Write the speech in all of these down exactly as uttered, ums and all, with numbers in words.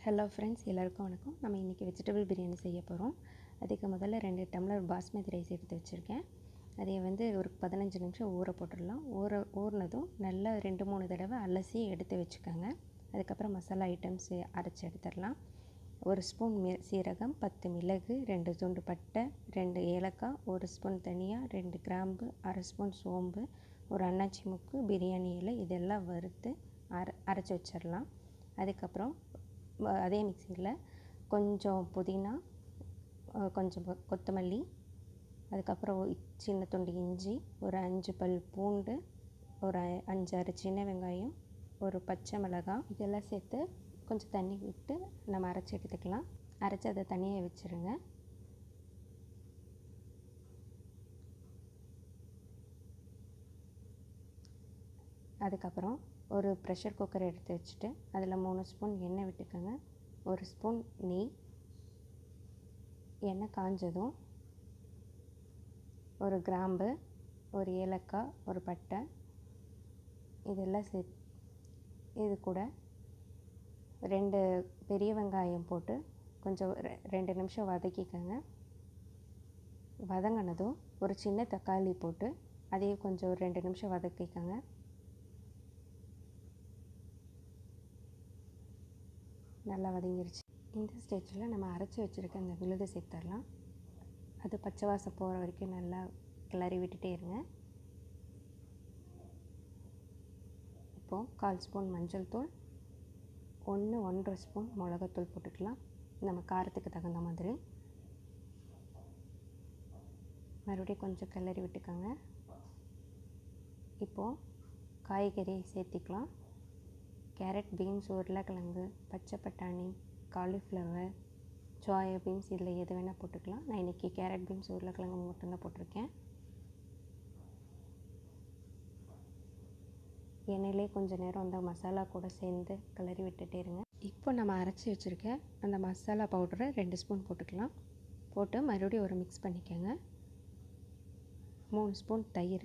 Hello friends, எல்லாருக்கும் வணக்கம். நம்ம இன்றைக்கி வெஜிடபிள் பிரியாணி செய்ய போகிறோம். அதுக்கு முதல்ல ரெண்டு டம்ளர் பாஸ்மதி ரைஸ் எடுத்து வச்சுருக்கேன். அதை வந்து ஒரு பதினஞ்சு நிமிஷம் ஊற போட்டுடலாம். ஊற ஊறினதும் நல்லா ரெண்டு மூணு தடவை அலசி எடுத்து வச்சுக்கோங்க. அதுக்கப்புறம் மசாலா ஐட்டம்ஸ் அரைச்சி எடுத்துடலாம். ஒரு ஸ்பூன் மி சீரகம், பத்து மிளகு, ரெண்டு துண்டு பட்டை, ரெண்டு ஏலக்காய், ஒரு ஸ்பூன் தனியா, ரெண்டு கிராம்பு, அரை ஸ்பூன் சோம்பு, ஒரு அன்னாச்சி முக்கு, பிரியாணி இலை, இதெல்லாம் வறுத்து அர அரைச்சி வச்சிடலாம். அதுக்கப்புறம் அதே மிக்சியில் கொஞ்சம் புதினா, கொஞ்சம் கொத்தமல்லி, அதுக்கப்புறம் சின்ன துண்டு இஞ்சி, ஒரு அஞ்சு பல் பூண்டு, ஒரு அஞ்சாறு சின்ன வெங்காயம், ஒரு பச்சை மிளகாய், இதெல்லாம் சேர்த்து கொஞ்சம் தண்ணி விட்டு நம்ம அரைச்சி எடுத்துக்கலாம். அரைச்சி அதை தனியாக வச்சுருங்க. அதுக்கப்புறம் ஒரு ப்ரெஷர் குக்கர் எடுத்து வச்சுட்டு அதில் மூணு ஸ்பூன் எண்ணெய் விட்டுக்கோங்க. ஒரு ஸ்பூன் நெய். எண்ணெய் காஞ்சதும் ஒரு கிராம்பு, ஒரு ஏலக்காய், ஒரு பட்டை, இதெல்லாம் சே இது கூட ரெண்டு பெரிய வெங்காயம் போட்டு கொஞ்சம் ரெண்டு நிமிஷம் வதக்கிக்கோங்க. வதங்கினதும் ஒரு சின்ன தக்காளி போட்டு அதையும் கொஞ்சம் ஒரு ரெண்டு நிமிஷம் வதக்கிக்கோங்க. நல்லா வதங்கிருச்சு. இந்த ஸ்டேஜில் நம்ம அரைச்சி வச்சுருக்க அந்த விழுதை சேர்த்துடலாம். அது பச்சை வாசம் போகிற வரைக்கும் நல்லா கிளறி விட்டுட்டே இருங்க. இப்போது கால் ஸ்பூன் மஞ்சள் தூள், ஒன்று ஒன்றரை ஸ்பூன் மிளகாத்தூள் போட்டுக்கலாம், நம்ம காரத்துக்கு தகுந்த மாதிரி. மறுபடியும் கொஞ்சம் கிளறி விட்டுக்கோங்க. இப்போது காய்கறி சேர்த்திக்கலாம். கேரட், பீன்ஸ், உருளைக்கிழங்கு, பச்சை பட்டாணி, காலிஃப்ளவர், சோயா பீன்ஸ், இதில் எது வேணால் போட்டுக்கலாம். நான் இன்றைக்கி கேரட், பீன்ஸ், உருளைக்கிழங்கு மட்டும்தான் போட்டிருக்கேன். எண்ணெயிலே கொஞ்சம் நேரம் அந்த மசாலா கூட சேர்ந்து கிளறி விட்டுட்டே இருங்க. இப்போ நம்ம அரைச்சி வச்சுருக்க அந்த மசாலா பவுடரை ரெண்டு ஸ்பூன் போட்டுக்கலாம். போட்டு மறுபடியும் ஒரு மிக்ஸ் பண்ணிக்கோங்க. மூணு ஸ்பூன் தயிர்,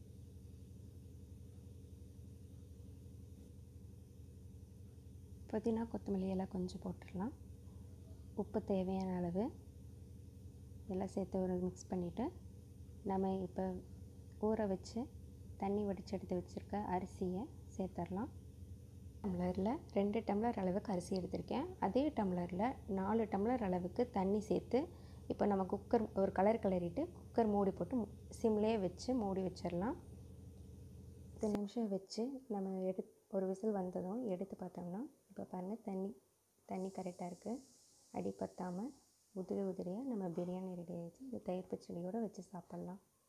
புதினா, கொத்தமல்லி எல்லாம் கொஞ்சம் போட்டுடலாம். உப்பு தேவையான அளவு எல்லாம் சேர்த்து ஒரு மிக்ஸ் பண்ணிவிட்டு நம்ம இப்போ ஊற வச்சு தண்ணி வடித்து எடுத்து வச்சுருக்க அரிசியை சேர்த்துடலாம். டம்ளரில் ரெண்டு டம்ளர் அளவுக்கு அரிசி எடுத்திருக்கேன். அதே டம்ளரில் நாலு டம்ளர் அளவுக்கு தண்ணி சேர்த்து இப்போ நம்ம குக்கர் ஒரு கலர் கிளறிட்டு குக்கர் மூடி போட்டு சிம்லேயே வச்சு மூடி வச்சிடலாம். பத்து நிமிஷம் வச்சு நம்ம எடு ஒரு விசில் வந்ததும் எடுத்து பார்த்தோம்னா இப்போ பாருங்கள், தண்ணி தண்ணி கரெக்டாக இருக்குது. அடி பத்தாமல் உதிரி உதிரியாக நம்ம பிரியாணி ரெடி ஆகிடுச்சு. இது தயிர் பச்சடியோடு வச்சு சாப்பிட்லாம்.